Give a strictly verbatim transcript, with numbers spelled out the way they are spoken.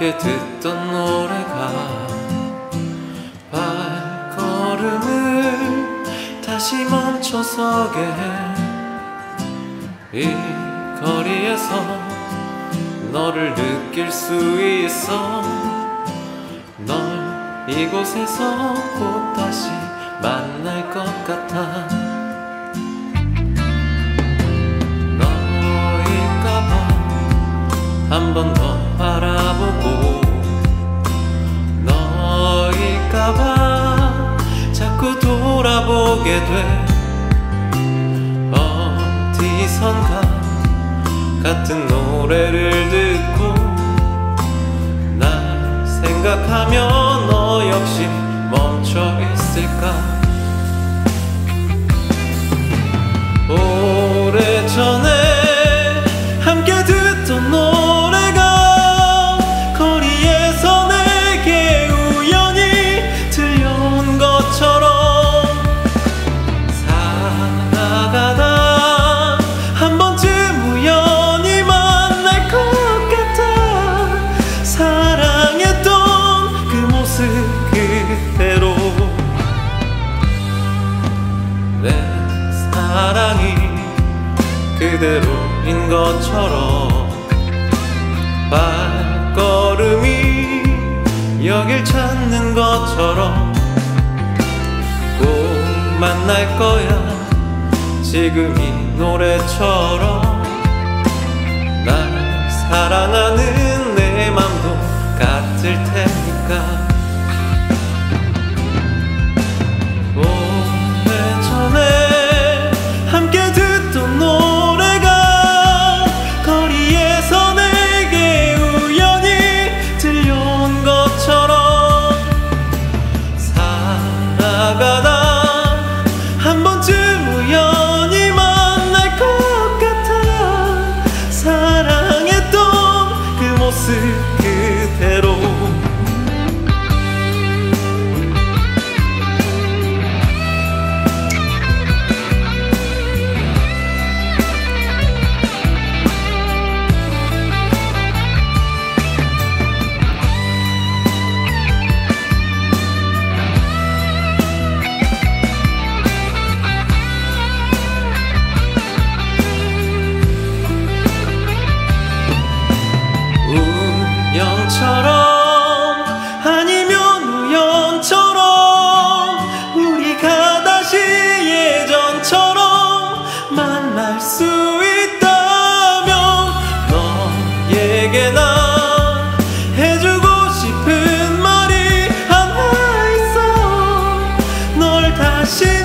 함께 듣던 노래가 발걸음을 다시 멈춰서게 해. 이 거리에서 너를 느낄 수 있어. 널 이곳에서 꼭 다시 만날 것 같아. 너일까봐 한 번 더 바라보고, 너일까봐 자꾸 돌아보게 돼. 어디선가 같은 노래를 듣고 날 생각하며 너 역시 멈춰 있을까. 오래전에 함께 듣던 노래가 거리에서 내게 우연히 들려온 것처럼 살아가다 한 번쯤 우연히 만날 것 같아. 사랑했던 그 모습 그대로 내 사랑이 그대로인 것처럼 발걸음이 여길 찾는 것처럼 꼭 만날 거야. 지금 이 노래처럼 날 사랑하는 내 맘도 같을 테니까. 오래전에 함께 듣던 노래가 거리에서 내게 우연히 들려온 것처럼 살아가다 한 번쯤 우연히 만날 것 같아. 사랑했던 그 모습 그대로 운명처럼 아니면 우연처럼 우리가 다시 예전처럼 만날 수 있다면 너에게 나 해주고 싶은 말이 하나 있어. 널 다시